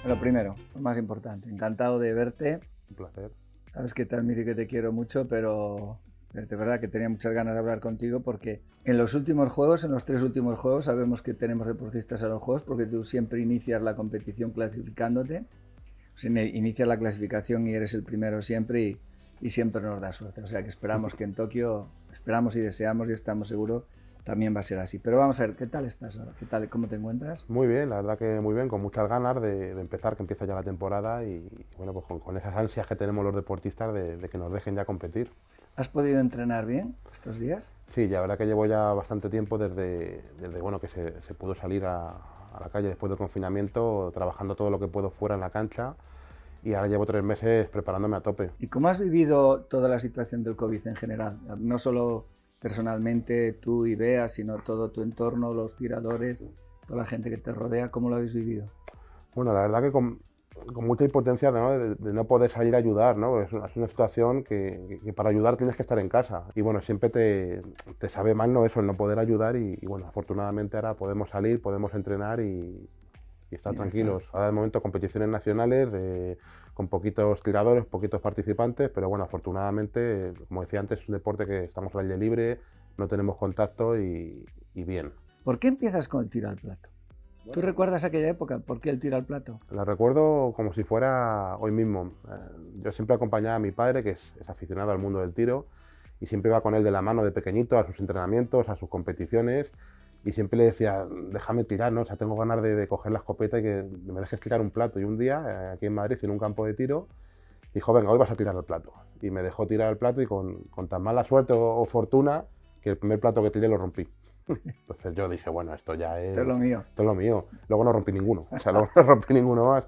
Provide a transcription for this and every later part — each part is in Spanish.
Lo primero, lo más importante, encantado de verte. Un placer. Sabes que te admiro y que te quiero mucho, pero de verdad que tenía muchas ganas de hablar contigo porque en los últimos juegos, en los 3 últimos juegos, sabemos que tenemos deportistas a los juegos porque tú siempre inicias la competición clasificándote. O sea, inicias la clasificación y eres el primero siempre y siempre nos da suerte. O sea que esperamos que en Tokio, esperamos y deseamos y estamos seguros, también va a ser así. Pero vamos a ver, ¿qué tal estás ahora? ¿Qué tal, cómo te encuentras? Muy bien, la verdad que muy bien, con muchas ganas de empezar, que empieza ya la temporada y bueno, pues con esas ansias que tenemos los deportistas de que nos dejen ya competir. ¿Has podido entrenar bien estos días? Sí, la verdad que llevo ya bastante tiempo desde bueno, que se pudo salir a la calle después del confinamiento, trabajando todo lo que puedo fuera en la cancha y ahora llevo 3 meses preparándome a tope. ¿Y cómo has vivido toda la situación del COVID en general? No solo personalmente tú y Bea, sino todo tu entorno, los tiradores, toda la gente que te rodea, ¿cómo lo habéis vivido? Bueno, la verdad que con mucha impotencia, ¿no? de no poder salir a ayudar, ¿no? Es una situación que para ayudar tienes que estar en casa y bueno, siempre te sabe mal, ¿no? Eso, el no poder ayudar y bueno, afortunadamente ahora podemos salir, podemos entrenar y estar tranquilos. Ahora de momento competiciones nacionales con poquitos tiradores, poquitos participantes, pero bueno, afortunadamente, como decía antes, es un deporte que estamos al aire libre, no tenemos contacto y bien. ¿Por qué empiezas con el tiro al plato? ¿Tú recuerdas aquella época? ¿Por qué el tiro al plato? La recuerdo como si fuera hoy mismo. Yo siempre acompañaba a mi padre, que es aficionado al mundo del tiro, y siempre iba con él de la mano de pequeñito a sus entrenamientos, a sus competiciones, y siempre le decía, déjame tirar, ¿no? O sea, tengo ganas de coger la escopeta y que me dejes tirar un plato. Y un día, aquí en Madrid, en un campo de tiro, dijo, venga, hoy vas a tirar al plato. Y me dejó tirar al plato y con tan mala suerte o fortuna que el primer plato que tiré lo rompí. Entonces yo dije, bueno, esto ya es... Esto es lo mío. Esto es lo mío. Luego no rompí ninguno, o sea, luego no rompí ninguno más.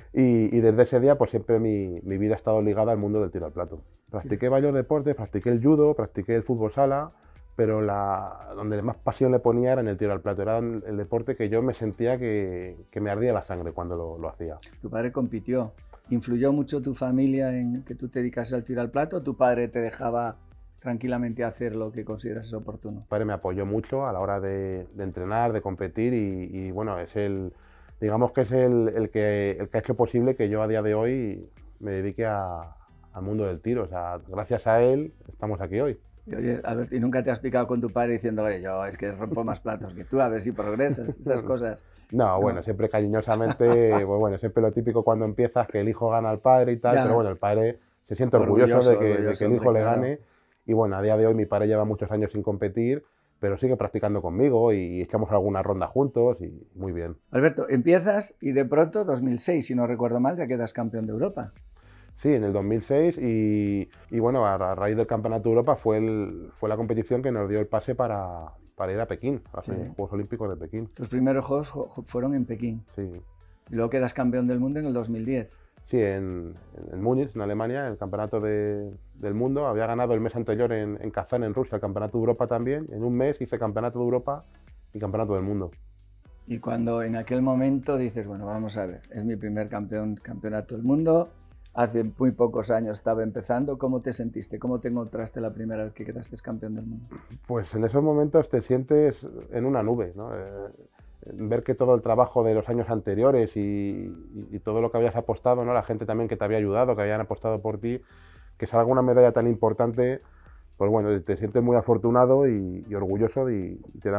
Y desde ese día, pues siempre mi vida ha estado ligada al mundo del tiro al plato. Practiqué varios deportes, practiqué el judo, practiqué el fútbol sala, pero donde más pasión le ponía era en el tiro al plato. Era el deporte que yo me sentía que me ardía la sangre cuando lo hacía. Tu padre compitió. ¿Influyó mucho tu familia en que tú te dedicases al tiro al plato? ¿Tu padre te dejaba tranquilamente hacer lo que consideras oportuno? Mi padre me apoyó mucho a la hora de entrenar, de competir y bueno, digamos que es el que ha hecho posible que yo a día de hoy me dedique al mundo del tiro. O sea, gracias a él estamos aquí hoy. Y, oye, Albert, ¿y nunca te has picado con tu padre diciéndole, yo es que rompo más platos que tú, a ver si progresas, esas cosas? No, bueno, siempre cariñosamente, pues bueno, siempre lo típico cuando empiezas, que el hijo gana al padre y tal, pero bueno, el padre se siente orgulloso de que el hijo le gane. Y bueno, a día de hoy mi padre lleva muchos años sin competir, pero sigue practicando conmigo y echamos alguna ronda juntos y muy bien. Alberto, empiezas y de pronto, 2006, si no recuerdo mal, ya quedas campeón de Europa. Sí, en el 2006 y bueno, a raíz del Campeonato de Europa fue la competición que nos dio el pase para ir a Pekín, a los Juegos Olímpicos de Pekín. Tus primeros juegos fueron en Pekín. Sí. Y luego quedas campeón del mundo en el 2010. Sí, en Múnich, en Alemania, el Campeonato del Mundo. Había ganado el mes anterior en Kazán, en Rusia, el Campeonato de Europa también. En un mes hice Campeonato de Europa y Campeonato del Mundo. Y cuando en aquel momento dices, bueno, vamos a ver, es mi primer campeonato del mundo, hace muy pocos años estaba empezando, ¿cómo te sentiste? ¿Cómo te encontraste la primera vez que quedaste campeón del mundo? Pues en esos momentos te sientes en una nube, ¿no? Ver que todo el trabajo de los años anteriores y todo lo que habías apostado, ¿no? La gente también que te había ayudado, que habían apostado por ti, que salga una medalla tan importante, pues bueno, te sientes muy afortunado y orgulloso y te da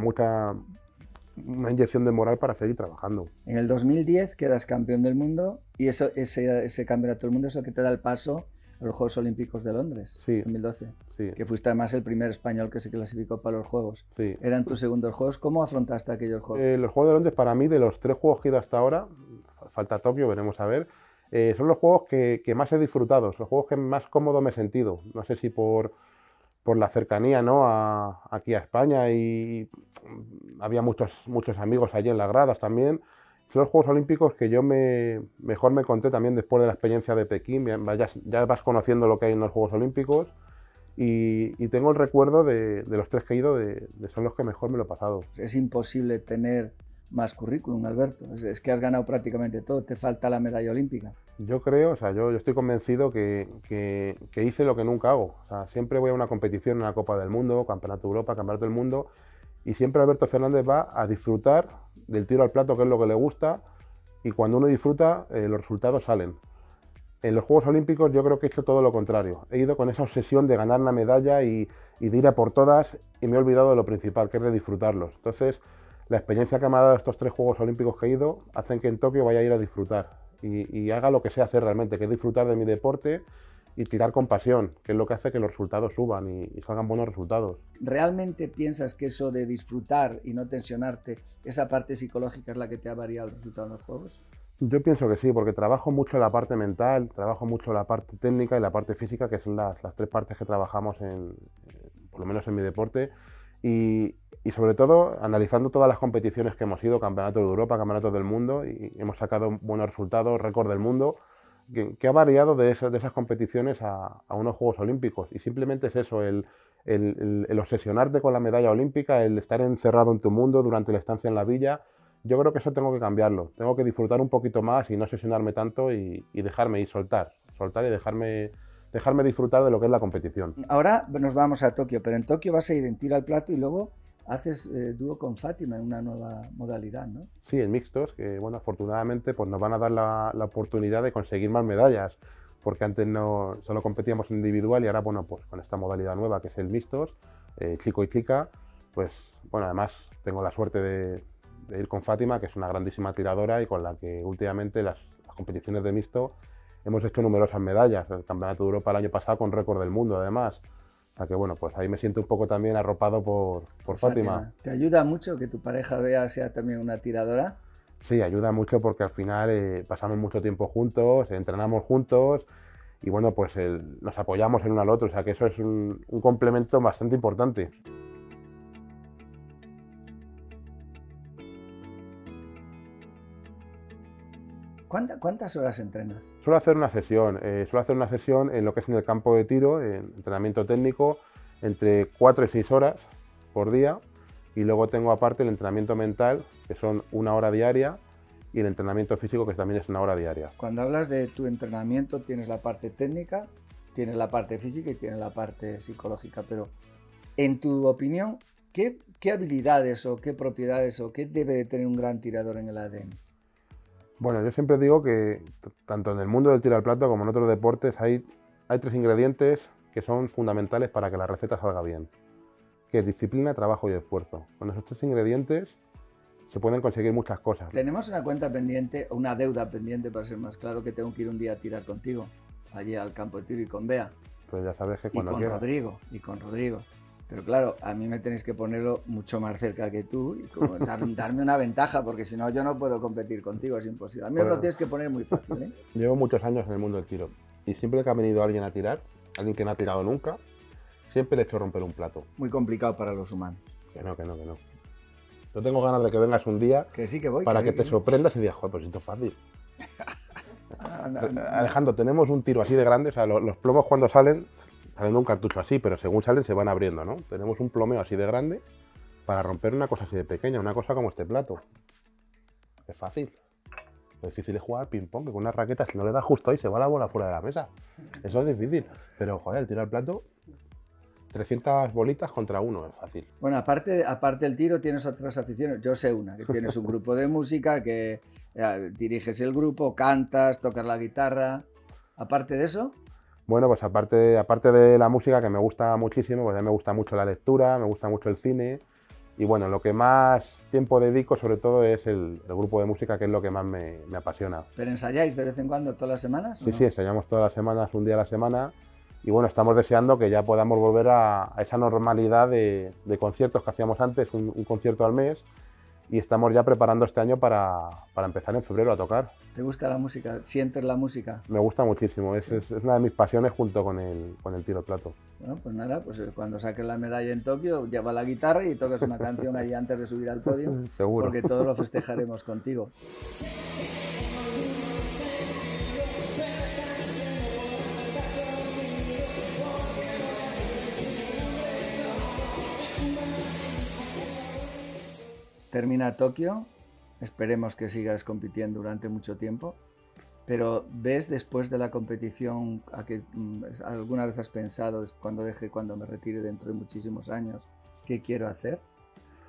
una inyección de moral para seguir trabajando. En el 2010 quedas campeón del mundo y ese campeonato del mundo es el que te da el paso a los Juegos Olímpicos de Londres, sí, 2012, sí. Que fuiste además el primer español que se clasificó para los Juegos. Sí. Eran tus segundos Juegos. ¿Cómo afrontaste aquellos Juegos? Los Juegos de Londres, para mí, de los 3 juegos que he ido hasta ahora, falta Tokio, veremos a ver, son los juegos que más he disfrutado, los juegos que más cómodo me he sentido. No sé si por la cercanía, ¿no? aquí a España y había muchos amigos allí en las gradas también. Son los Juegos Olímpicos que yo mejor me conté también después de la experiencia de Pekín. Ya vas conociendo lo que hay en los Juegos Olímpicos y tengo el recuerdo de los 3 que he ido, son los que mejor me lo he pasado. Es imposible tener más currículum, Alberto. Es que has ganado prácticamente todo, te falta la medalla olímpica. Yo creo, o sea, yo estoy convencido que hice lo que nunca hago. O sea, siempre voy a una competición, una Copa del Mundo, Campeonato de Europa, Campeonato del Mundo, y siempre Alberto Fernández va a disfrutar del tiro al plato, que es lo que le gusta, y cuando uno disfruta, los resultados salen. En los Juegos Olímpicos yo creo que he hecho todo lo contrario. He ido con esa obsesión de ganar una medalla y de ir a por todas y me he olvidado de lo principal, que es de disfrutarlos. Entonces, la experiencia que me ha dado estos 3 Juegos Olímpicos que he ido hacen que en Tokio vaya a ir a disfrutar y haga lo que sé hacer realmente, que es disfrutar de mi deporte y tirar con pasión, que es lo que hace que los resultados suban y salgan buenos resultados. ¿Realmente piensas que eso de disfrutar y no tensionarte, esa parte psicológica es la que te ha variado el resultado en los Juegos? Yo pienso que sí, porque trabajo mucho la parte mental, trabajo mucho la parte técnica y la parte física, que son las 3 partes que trabajamos por lo menos en mi deporte, y sobre todo analizando todas las competiciones que hemos ido, campeonatos de Europa, campeonatos del mundo, y hemos sacado buenos resultados, récord del mundo, que ha variado de esas competiciones a unos Juegos Olímpicos, y simplemente es eso, el obsesionarte con la medalla olímpica, el estar encerrado en tu mundo durante la estancia en la villa. Yo creo que eso tengo que cambiarlo, tengo que disfrutar un poquito más y no obsesionarme tanto y dejarme ir, soltar y dejarme disfrutar de lo que es la competición. Ahora nos vamos a Tokio, pero en Tokio vas a ir en tiro al plato y luego haces dúo con Fátima en una nueva modalidad, ¿no? Sí, en mixtos, que bueno, afortunadamente pues nos van a dar la oportunidad de conseguir más medallas, porque antes no solo competíamos en individual y ahora bueno, pues con esta modalidad nueva que es el mixtos, chico y chica, pues bueno, además tengo la suerte de ir con Fátima, que es una grandísima tiradora y con la que últimamente las competiciones de mixto hemos hecho numerosas medallas. El Campeonato de Europa el año pasado con récord del mundo, además. O sea que bueno, pues ahí me siento un poco también arropado por Fátima. ¿Te ayuda mucho que tu pareja sea también una tiradora? Sí, ayuda mucho porque al final pasamos mucho tiempo juntos, entrenamos juntos y bueno, pues nos apoyamos el uno al otro. O sea que eso es un complemento bastante importante. ¿Cuántas horas entrenas? Suelo hacer una sesión en lo que es en el campo de tiro, en entrenamiento técnico, entre 4 y 6 horas por día, y luego tengo aparte el entrenamiento mental, que son 1 hora diaria, y el entrenamiento físico, que también es 1 hora diaria. Cuando hablas de tu entrenamiento tienes la parte técnica, tienes la parte física y tienes la parte psicológica, pero en tu opinión, ¿qué habilidades o qué propiedades o qué debe de tener un gran tirador en el ADN? Bueno, yo siempre digo que tanto en el mundo del tiro al plato como en otros deportes hay 3 ingredientes que son fundamentales para que la receta salga bien, que es disciplina, trabajo y esfuerzo. Con esos 3 ingredientes se pueden conseguir muchas cosas. Tenemos una cuenta pendiente, o una deuda pendiente para ser más claro, que tengo que ir un día a tirar contigo, allí al campo de tiro y con Bea. Pues ya sabes que cuando quieras. Y con Rodrigo. Pero claro, a mí me tenéis que ponerlo mucho más cerca que tú y como darme una ventaja, porque si no yo no puedo competir contigo, es imposible. A mí me lo tienes que poner muy fácil, ¿eh? Llevo muchos años en el mundo del tiro y siempre que ha venido alguien a tirar, alguien que no ha tirado nunca, siempre le he hecho romper un plato. Muy complicado para los humanos. Que no. Yo tengo ganas de que vengas un día que sí, que voy, para que te sorprendas y digas, joder, pues esto es fácil. Alejandro, tenemos un tiro así de grande, o sea, los plomos cuando salen de un cartucho así, pero según salen se van abriendo, ¿no? Tenemos un plomeo así de grande para romper una cosa así de pequeña, una cosa como este plato. Es fácil. Lo difícil es jugar ping-pong, que con una raqueta si no le das justo ahí se va la bola fuera de la mesa. Eso es difícil. Pero, joder, el tiro al plato, 300 bolitas contra 1, es fácil. Bueno, aparte del tiro tienes otras aficiones. Yo sé una, que tienes un grupo de música, que diriges el grupo, cantas, tocas la guitarra. Aparte de eso... Bueno, pues aparte de la música, que me gusta muchísimo, pues a mí me gusta mucho la lectura, me gusta mucho el cine. Y bueno, lo que más tiempo dedico sobre todo es el grupo de música, que es lo que más me apasiona. ¿Pero ensayáis de vez en cuando todas las semanas? Sí, sí, ensayamos todas las semanas, un día a la semana. Y bueno, estamos deseando que ya podamos volver a esa normalidad de conciertos que hacíamos antes, un concierto al mes. Y estamos ya preparando este año para empezar en febrero a tocar. ¿Te gusta la música? ¿Sientes la música? Me gusta muchísimo, es una de mis pasiones junto con el tiro al plato. Bueno, pues nada, pues cuando saques la medalla en Tokio, lleva la guitarra y tocas una canción ahí antes de subir al podio. Seguro. Porque todos lo festejaremos contigo. Termina Tokio, esperemos que sigas compitiendo durante mucho tiempo, pero ¿ves después de la competición a que alguna vez has pensado cuando me retire dentro de muchísimos años qué quiero hacer?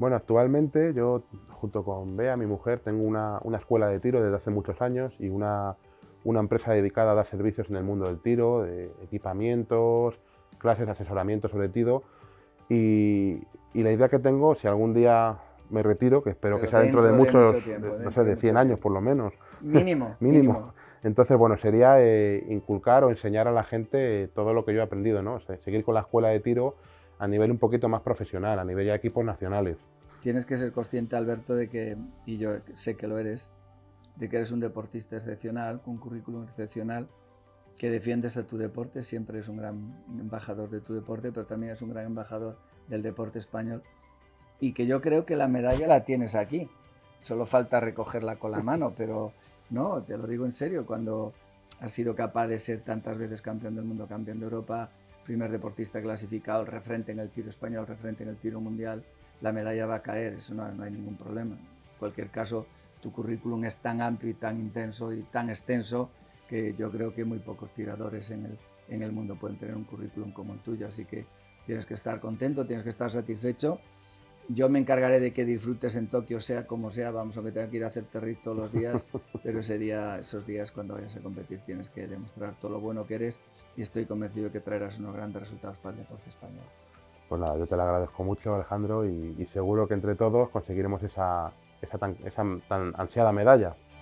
Bueno, actualmente yo, junto con Bea, mi mujer, tengo una escuela de tiro desde hace muchos años y una empresa dedicada a dar servicios en el mundo del tiro, de equipamientos, clases, asesoramiento sobre tiro. Y la idea que tengo, si algún día me retiro, que espero que sea dentro de muchos, mucho tiempo, no sé, de 100 años por lo menos, Mínimo, mínimo. mínimo. Entonces, bueno, sería inculcar o enseñar a la gente todo lo que yo he aprendido, ¿no? O sea, seguir con la escuela de tiro a nivel un poquito más profesional, a nivel ya de equipos nacionales. Tienes que ser consciente, Alberto, de que, y yo sé que lo eres, de que eres un deportista excepcional, con un currículum excepcional, que defiendes a tu deporte, siempre es un gran embajador de tu deporte, pero también es un gran embajador del deporte español. Y que yo creo que la medalla la tienes aquí. Solo falta recogerla con la mano, pero no, te lo digo en serio, cuando has sido capaz de ser tantas veces campeón del mundo, campeón de Europa, primer deportista clasificado, el referente en el tiro español, referente en el tiro mundial, la medalla va a caer, eso no hay ningún problema. En cualquier caso, tu currículum es tan amplio y tan intenso y tan extenso que yo creo que muy pocos tiradores en el mundo pueden tener un currículum como el tuyo, así que tienes que estar contento, tienes que estar satisfecho. Yo me encargaré de que disfrutes en Tokio, sea como sea, vamos, aunque tenga que ir a hacer terril todos los días, pero esos días cuando vayas a competir tienes que demostrar todo lo bueno que eres y estoy convencido de que traerás unos grandes resultados para el deporte español. Pues nada, yo te lo agradezco mucho, Alejandro, y seguro que entre todos conseguiremos esa tan ansiada medalla.